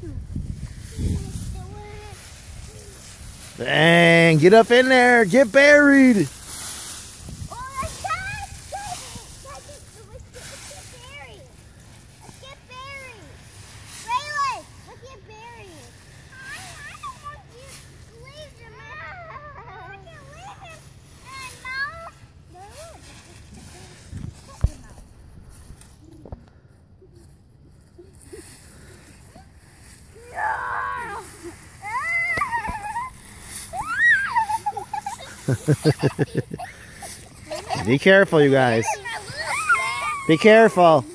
Dang, get up in there. Get buried. Be careful, you guys. Be careful.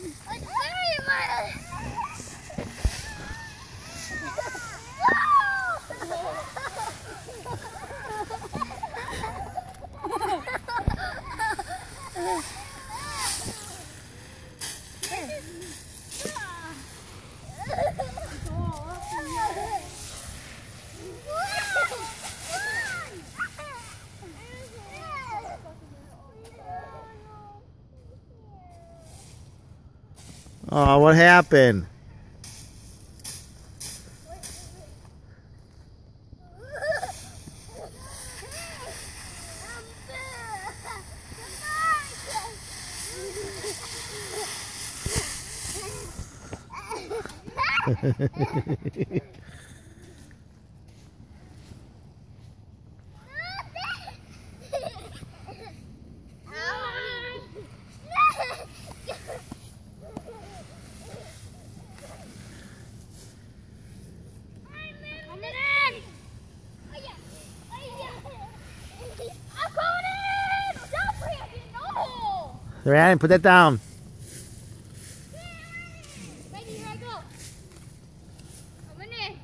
Oh, what happened? Ryan, put that down. Baby, here I go. I'm in there.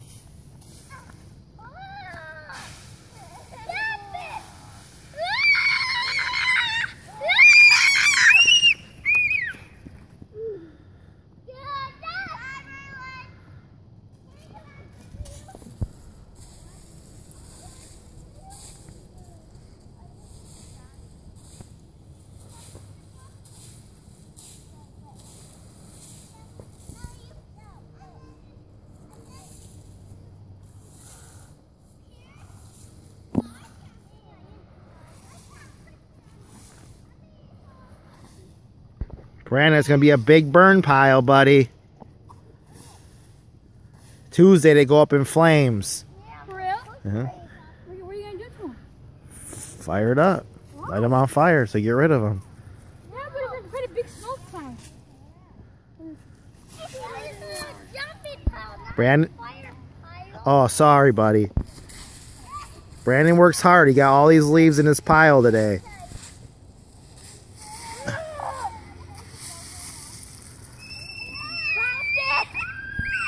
Brandon, it's going to be a big burn pile, buddy. Tuesday, they go up in flames. For real? Uh-huh. What are you going to do to them? Fire it up. What? Light them on fire, so get rid of them. Yeah, but it's a pretty big smoke cloud. Brandon? Oh, sorry, buddy. Brandon works hard. He got all these leaves in his pile today.